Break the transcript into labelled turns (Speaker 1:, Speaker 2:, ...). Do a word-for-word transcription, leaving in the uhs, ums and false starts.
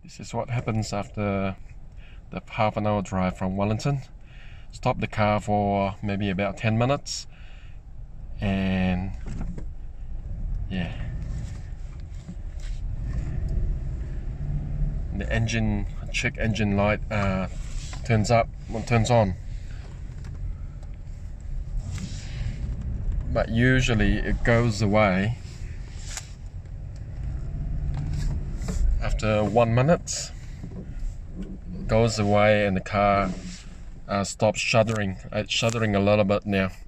Speaker 1: This is what happens after the half an hour drive from Wellington. Stop the car for maybe about ten minutes, and yeah, the engine check engine light uh, turns up turns on, but usually it goes away after one minute. It goes away and the car uh, stops shuddering. It's shuddering a little bit now.